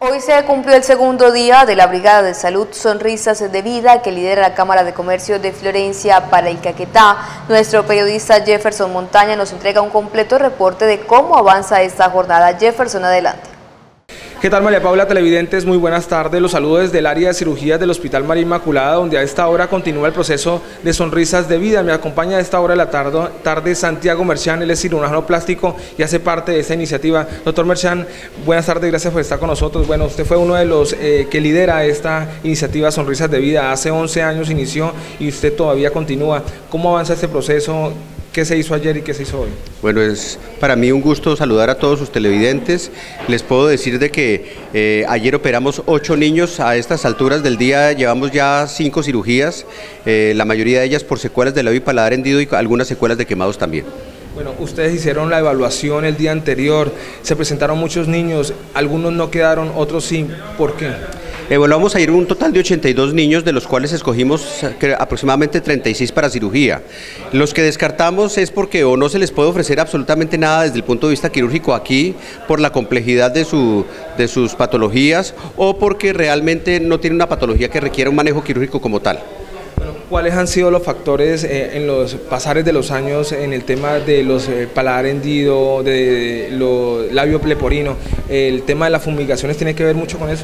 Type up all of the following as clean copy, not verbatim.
Hoy se cumplió el segundo día de la Brigada de Salud Sonrisas de Vida que lidera la Cámara de Comercio de Florencia para el Caquetá. Nuestro periodista Jefferson Montaña nos entrega un completo reporte de cómo avanza esta jornada. Jefferson, adelante. ¿Qué tal, María Paula, televidentes? Muy buenas tardes. Los saludo desde el área de cirugías del Hospital María Inmaculada, donde a esta hora continúa el proceso de Sonrisas de Vida. Me acompaña a esta hora de la tarde Santiago Merchán, él es cirujano plástico y hace parte de esta iniciativa. Doctor Merchán, buenas tardes, gracias por estar con nosotros. Bueno, usted fue uno de los que lidera esta iniciativa Sonrisas de Vida. Hace 11 años inició y usted todavía continúa. ¿Cómo avanza este proceso? ¿Qué se hizo ayer y qué se hizo hoy? Bueno, es para mí un gusto saludar a todos sus televidentes. Les puedo decir de que ayer operamos 8 niños. A estas alturas del día llevamos ya 5 cirugías, la mayoría de ellas por secuelas de labio y paladar hendido y algunas secuelas de quemados también. Bueno, ustedes hicieron la evaluación el día anterior, se presentaron muchos niños, algunos no quedaron, otros sí. ¿Por qué? Evaluamos ayer un total de 82 niños, de los cuales escogimos aproximadamente 36 para cirugía. Los que descartamos es porque o no se les puede ofrecer absolutamente nada desde el punto de vista quirúrgico aquí, por la complejidad de sus patologías, o porque realmente no tienen una patología que requiera un manejo quirúrgico como tal. ¿Cuáles han sido los factores en los pasares de los años en el tema de los paladar hendido, de los labio leporino? ¿El tema de las fumigaciones tiene que ver mucho con eso?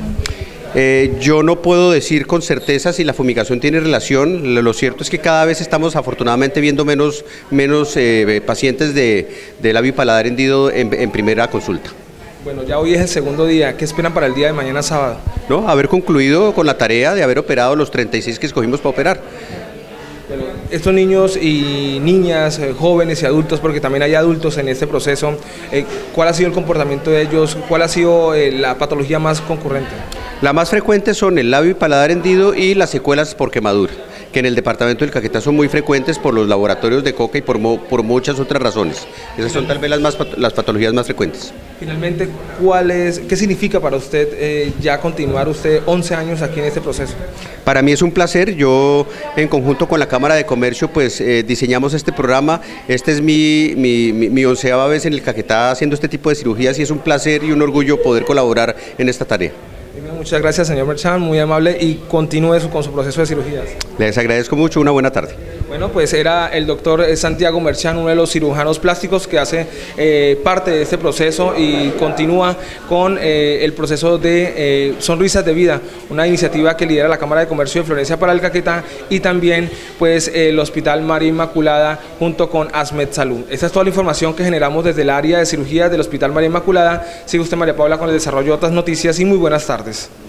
Yo no puedo decir con certeza si la fumigación tiene relación. Lo cierto es que cada vez estamos afortunadamente viendo menos pacientes de labio y paladar hendido en primera consulta. Bueno, ya hoy es el segundo día. ¿Qué esperan para el día de mañana sábado? No, haber concluido con la tarea de haber operado los 36 que escogimos para operar. Pero estos niños y niñas, jóvenes y adultos, porque también hay adultos en este proceso, ¿cuál ha sido el comportamiento de ellos? ¿Cuál ha sido la patología más concurrente? La más frecuente son el labio y paladar hendido y las secuelas por quemadura, que en el departamento del Caquetá son muy frecuentes por los laboratorios de coca y por muchas otras razones. Esas son tal vez las patologías más frecuentes. Finalmente, ¿qué significa para usted ya continuar usted 11 años aquí en este proceso? Para mí es un placer. Yo en conjunto con la Cámara de Comercio pues diseñamos este programa. Este es mi 11ª vez en el Caquetá haciendo este tipo de cirugías y es un placer y un orgullo poder colaborar en esta tarea. Muchas gracias, señor Merchán, muy amable, y continúe con su proceso de cirugías. Les agradezco mucho, una buena tarde. Bueno, pues era el doctor Santiago Merchán, uno de los cirujanos plásticos que hace parte de este proceso y continúa con el proceso de Sonrisas de Vida, una iniciativa que lidera la Cámara de Comercio de Florencia para el Caquetá y también pues el Hospital María Inmaculada junto con Asmed Salud. Esta es toda la información que generamos desde el área de cirugía del Hospital María Inmaculada. Sigue usted, María Paula, con el desarrollo de otras noticias y muy buenas tardes.